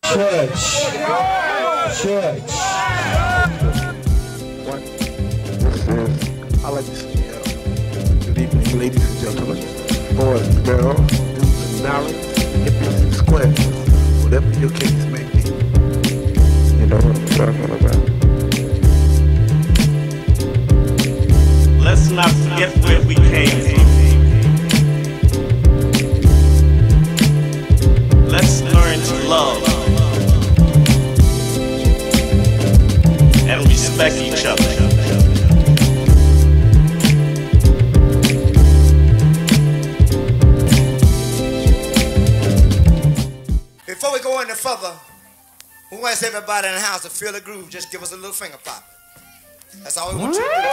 Church. I like to say, good evening, ladies and gentlemen, boys and girls, dudes and darlings, hippies and squares, whatever your case may be. You know what I'm talking about. Let's not forget where we came from. Let's learn to love and respect each other. Before we go any further, we want everybody in the house to feel the groove. Just give us a little finger pop. That's all we want you to do.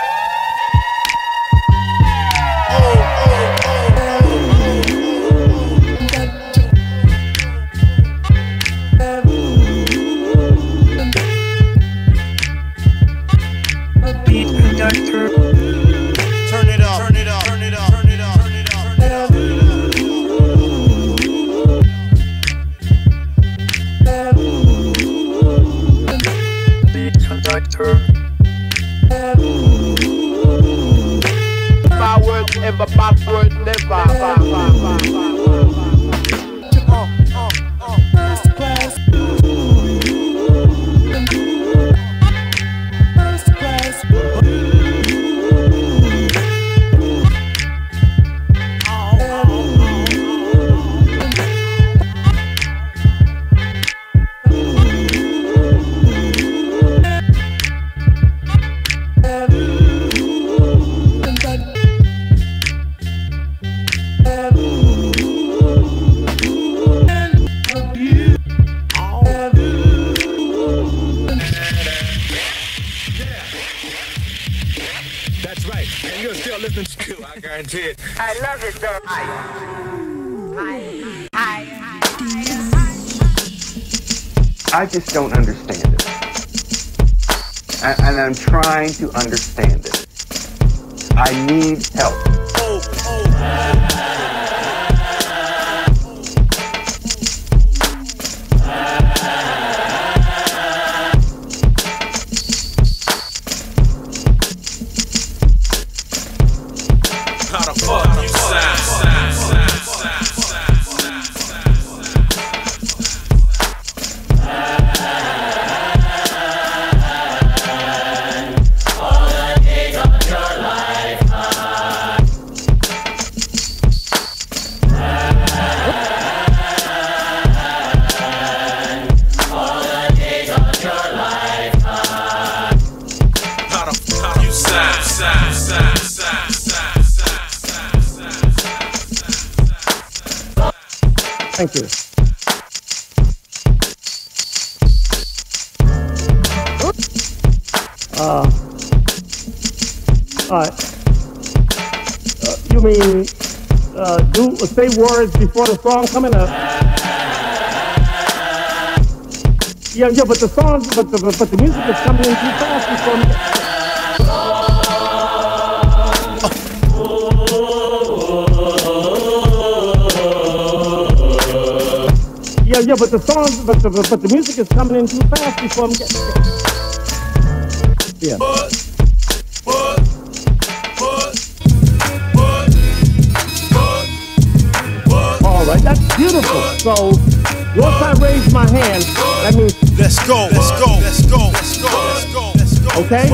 Beat conductor. Turn it up, turn it up, turn it up, turn it up, turn it up, turn it up. Beat conductor. Forward, ever backward, never. First class. First class. That's right, and you're still listening to, I guarantee it. I love it, though. I just don't understand it. And I'm trying to understand it. I need help. How the fuck you sound? Thank you. You mean say words before the song coming up? Yeah, but the song, but the music is coming in too fast before me. Yeah, but the song, but the music is coming in too fast before I'm getting yeah. All right, that's beautiful. So once I raise my hand, that means let's go, let's go, let's go, let's go, let's go, let's go. Okay.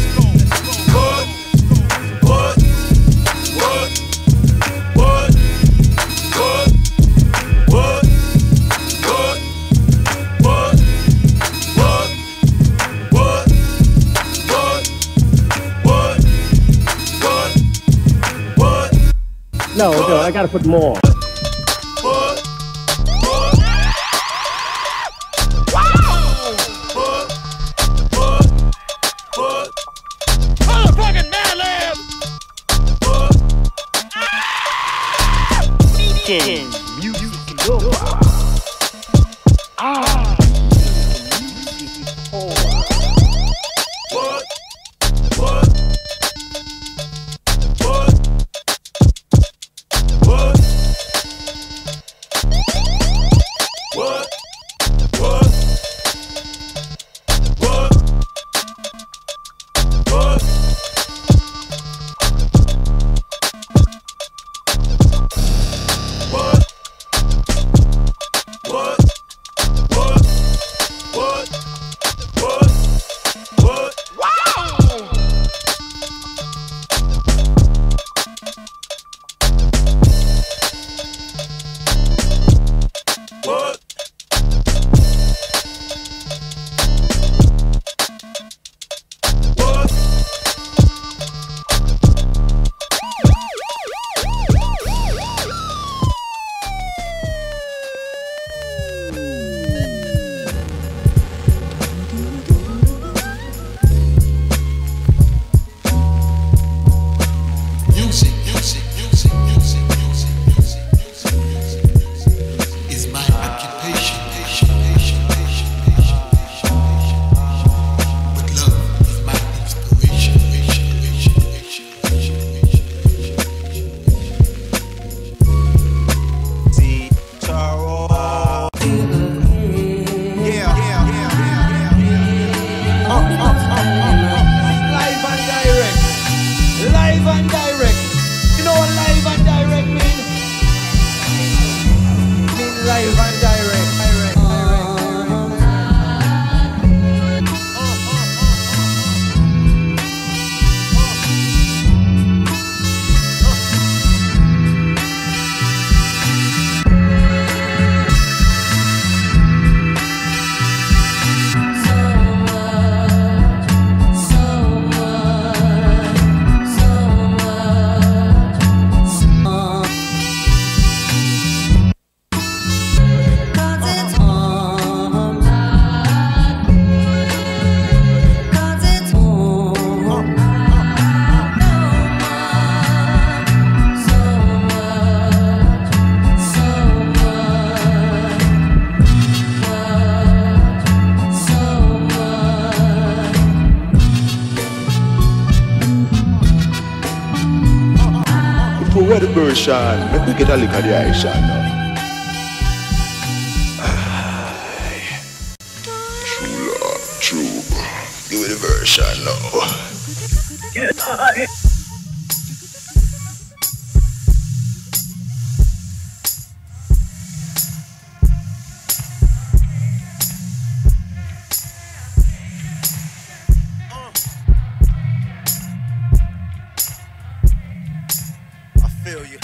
No, I gotta put more. Motherfucking Madlib! the version. Let me get a look at the Aisha now. True Lord, true. Give me the version now. Get high. Feel you.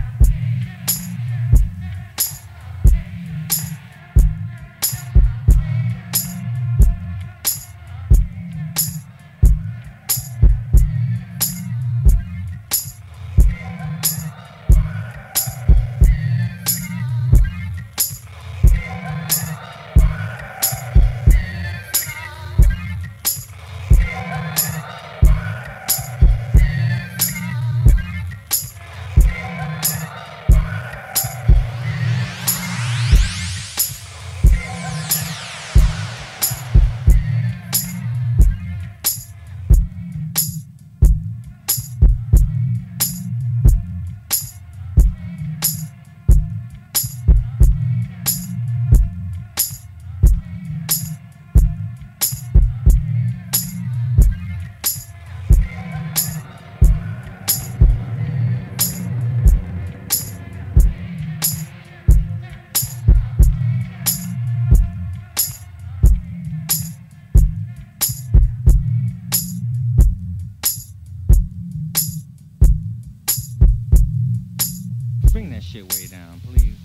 Bring that shit way down, please.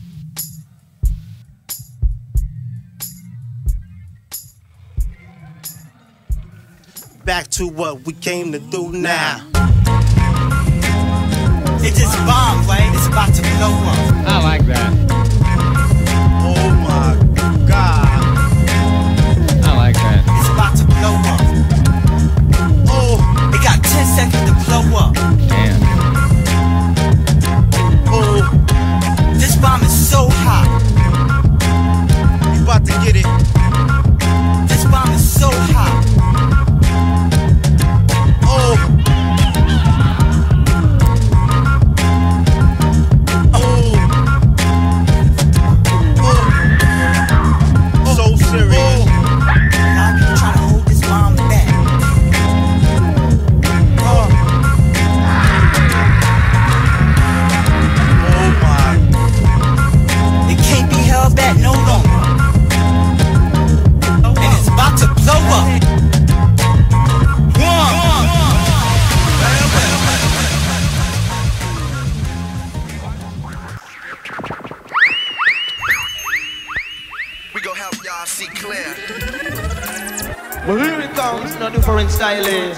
Back to what we came to do now. It just bombed, right? It's about to blow up. I like that. Oh my God. I like that. It's about to blow up. Oh, it got 10 seconds to blow up. Damn. Oh, this bomb is so hot. You about to get it. This bomb is so hot. Oh. But here it comes, no different styling.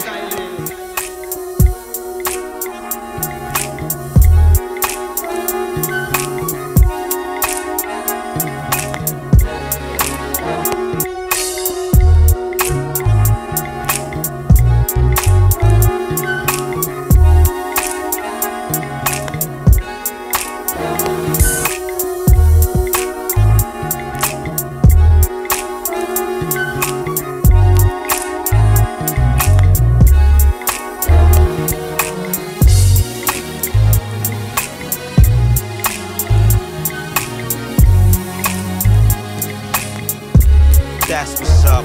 That's what's up.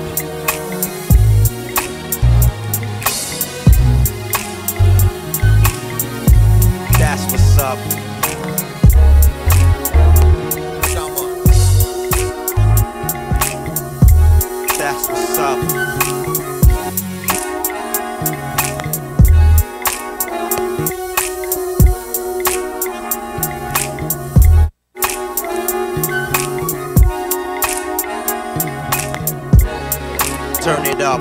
That's what's up. That's what's up. Turn it up.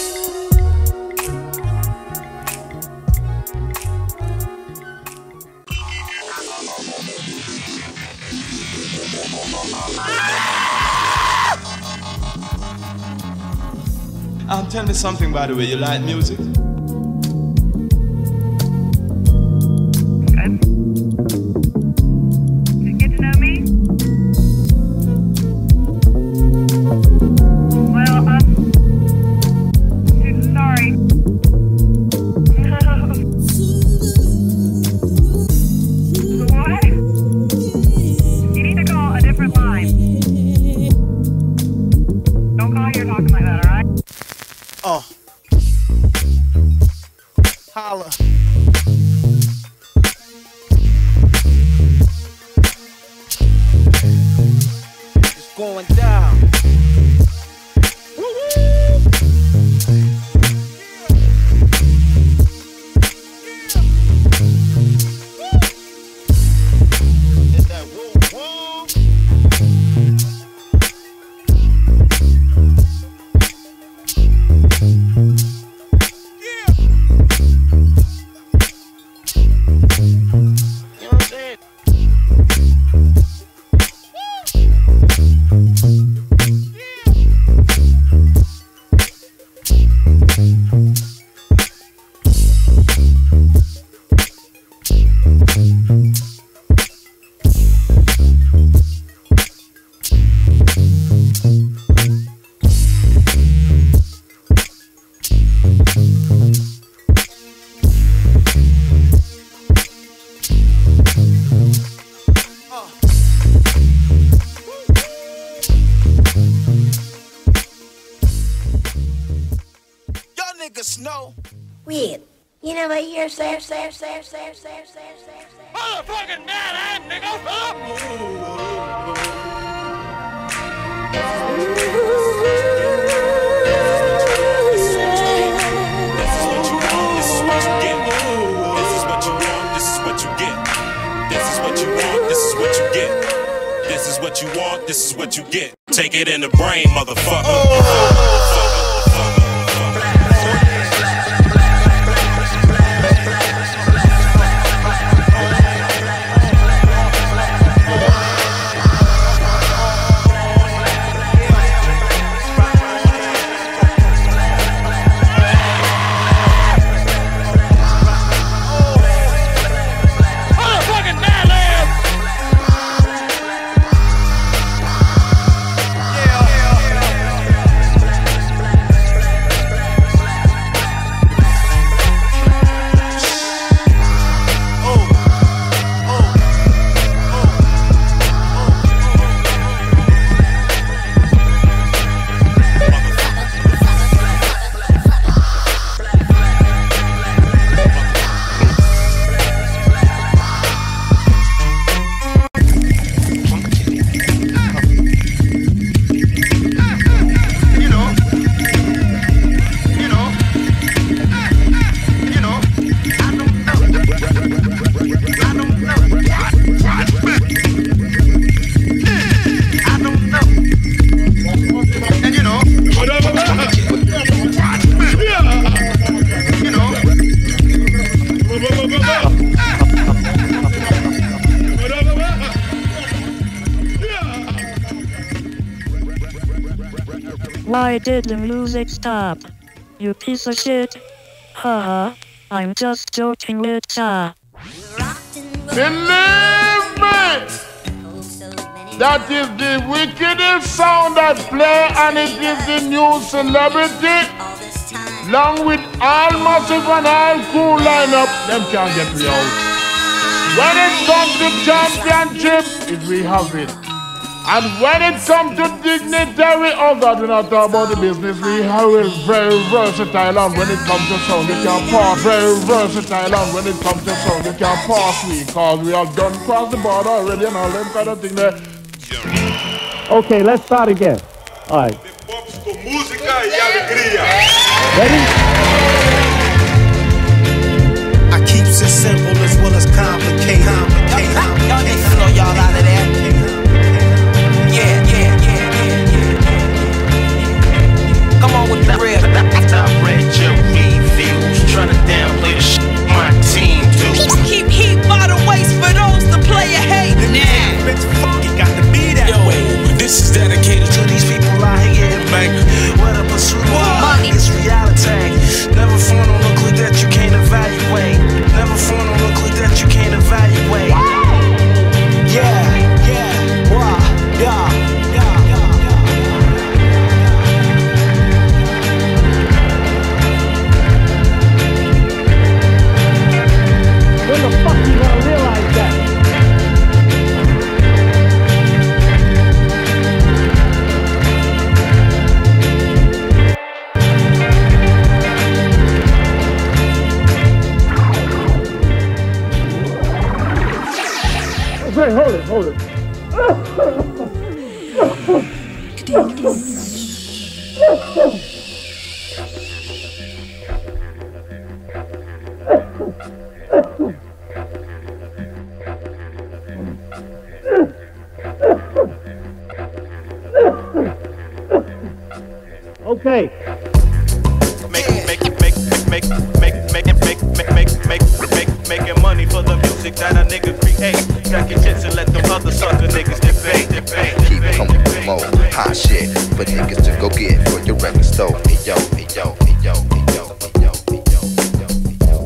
Tell me something, by the way, you like music? just know. Weird. You know what you're saying? Motherfucking mad ass This is what you want, this is what you get. Take it in the brain, motherfucker. Why did the music stop? You piece of shit. Haha, I'm just joking with ya. Believe me! That is the wickedest sound that play, and it is the new celebrity. Along with all Massive and all Cool lineup, them can't get me out. When it comes to championship, we have it. And when it comes to dignitary, oh God, we're not talking about the business. We have it very versatile, and when it comes to sound, you can pass. Very versatile, and when it comes to sound, you can pass me, cause we have done cross the border already and all them kind of thing there. Okay, let's start again. All right. Ready? I keep it simple as well as complicated. Y'all niggas know y'all out of there. Come on with the real. I read your reviews, trying to downplay the shit my team do. Keep heat by the waist for those to play a hate. Nah, bitch, fuck it, got to be that way. This is dedicated to these people out here getting bank. What a pursuit of money. It's reality. Never phone on a click that you can't evaluate. Never phone on a click that you can't evaluate. Yeah, wow, yeah. When the fuck you gonna realize that? Okay, hold it. Okay. Making money for the music that a nigga create. Second chance and let them other sucker niggas debate. Keep coming with more hot shit for niggas to go get for your record store. Hey yo, hey yo, hey yo, hey yo, hey yo, hey yo, hey yo, hey yo.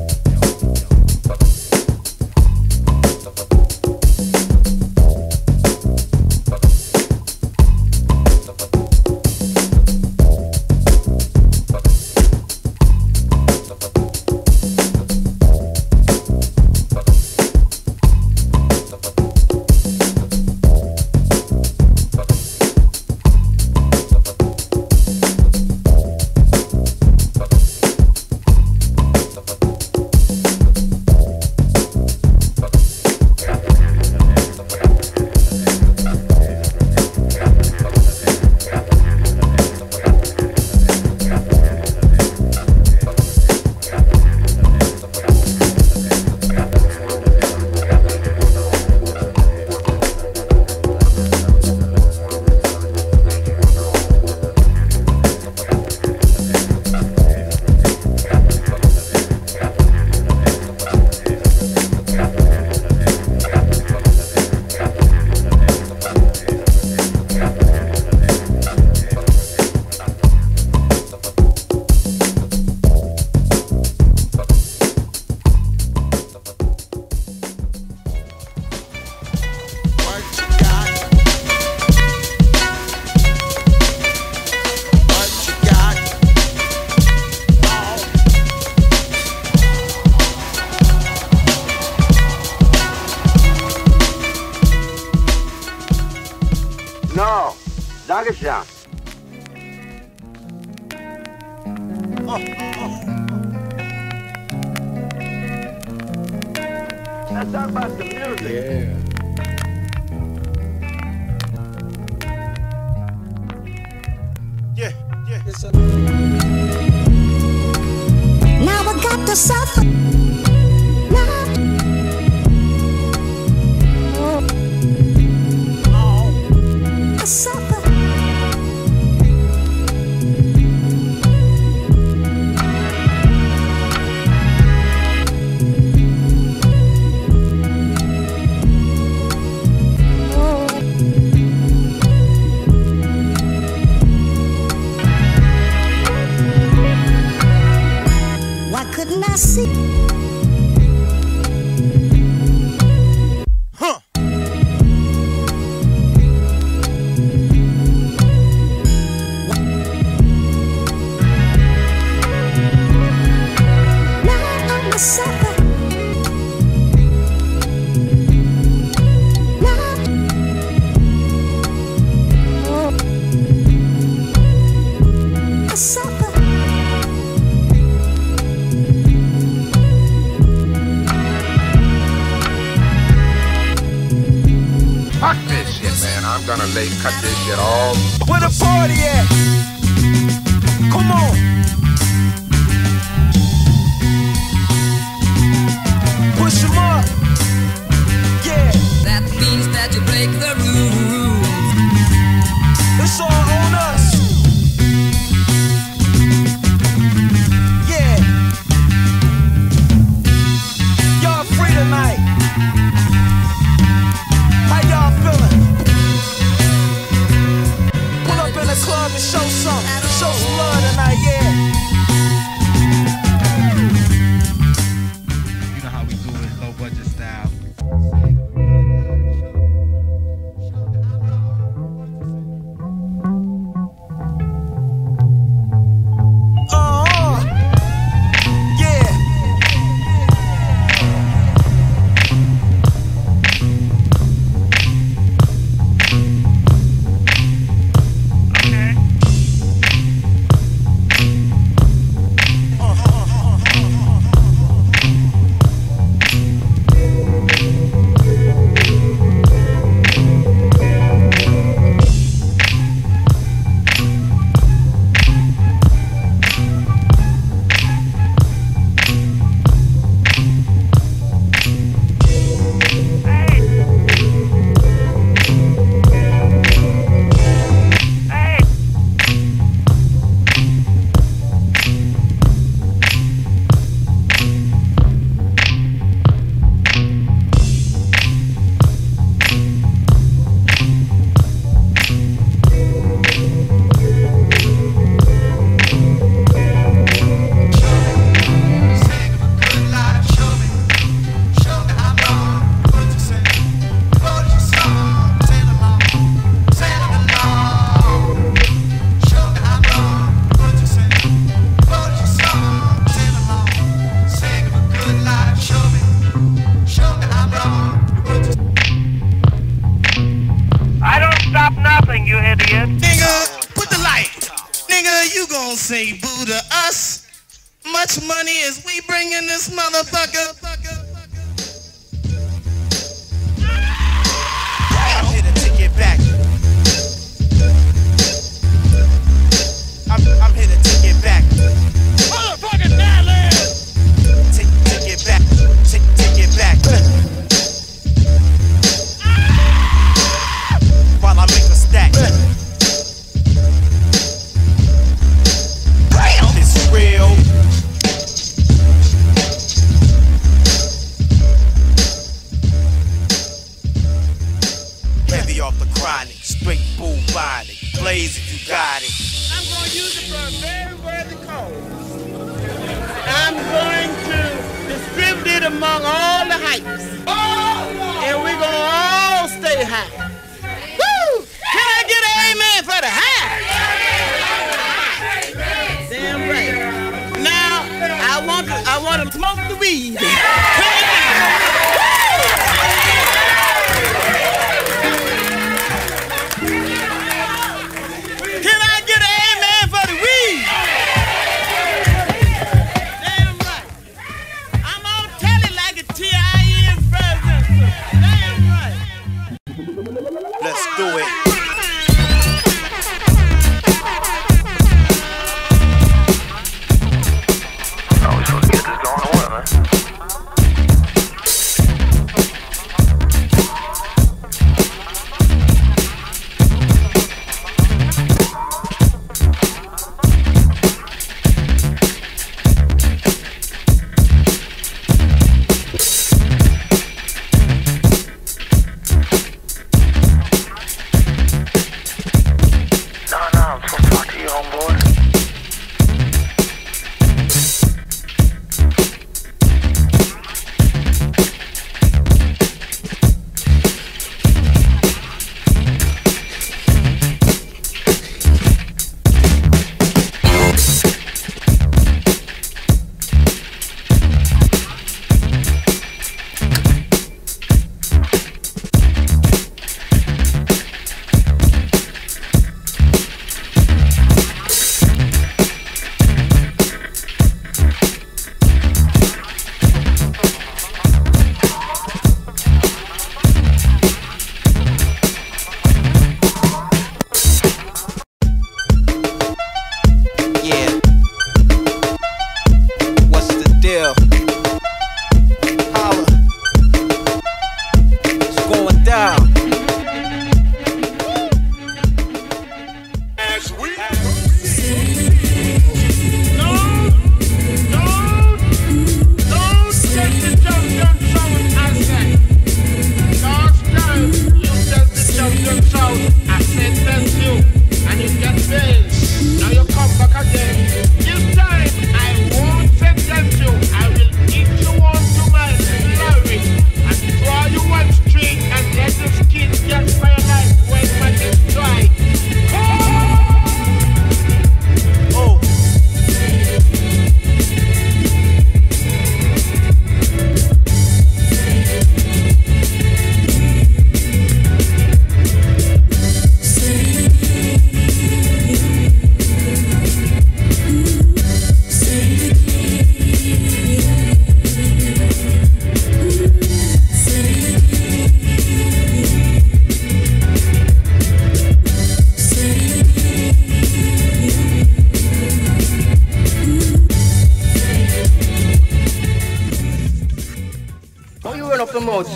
Let's talk about the music. Yeah. Now I got to suffer. I suffer. Why couldn't I see? Fuck this shit, man. I'm gonna cut this shit all. Where the party at? Come on. Push 'em up. Yeah. That means that you break the rules. It's all on us. Yeah. Y'all free tonight. How y'all feeling? Pull up in the club and show some love tonight, yeah. You know how we do it, low budget style. Yeah. I don't stop nothing, you idiot. Nigga, put the light. Nigga, you gon' say boo to us? Much money as we bring in this motherfucker. I'm here to take it back. I'm here to take it back. Motherfucking Natalie! Take it back. Take it back. While I make a stack. It's real. Heavy off the chronic, straight bull body. Blaze if you got it. I'm going to use it for a very worthy cause. I'm going to distribute it among all the hypes. And we're going to all stay high. Woo! Can I get an amen for the high? Damn right. Now, I want to smoke the weed. Can I get an amen for the weed?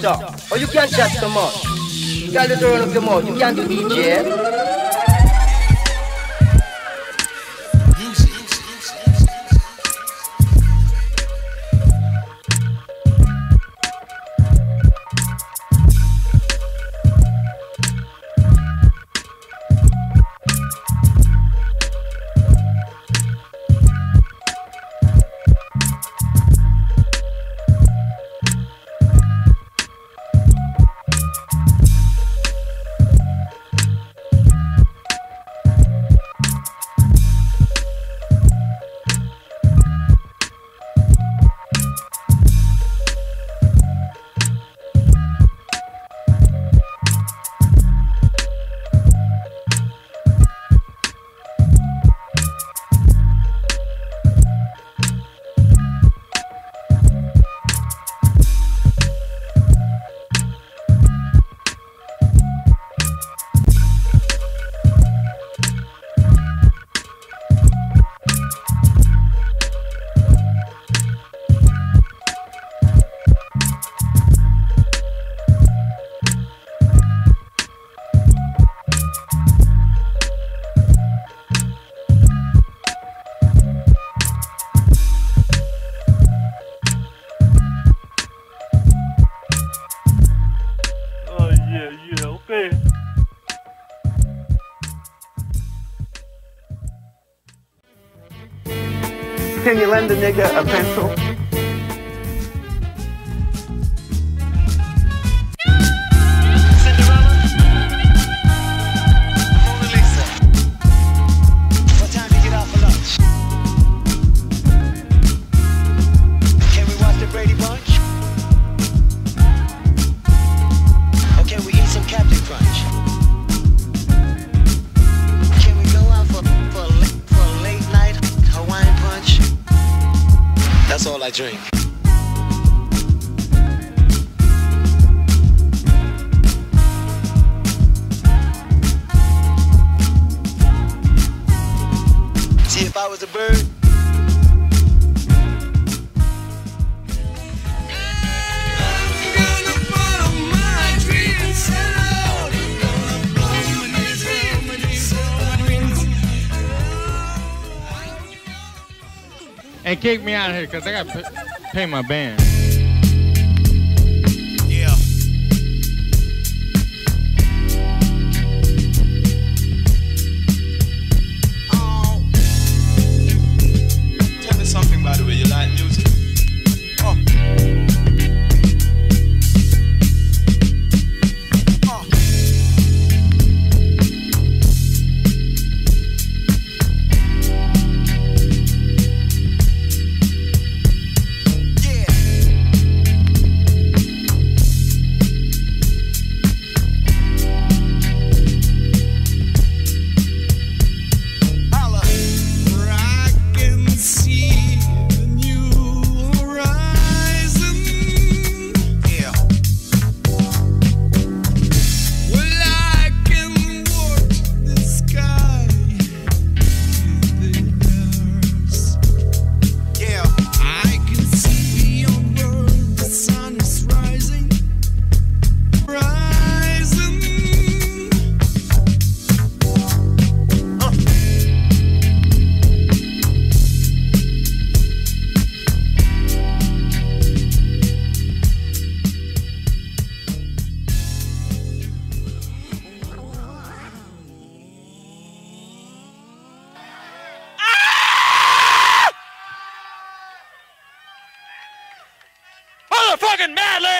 talk. Or you can't chat so much. You gotta turn up your mouth. You can't do DJ. Can you lend a nigga a pencil? That's all I drink. See, if I was a bird, and kick me out of here because I got to pay my band. yeah. Tell me something, by the way. You like music? Oh. Motherfucking Mad Lib!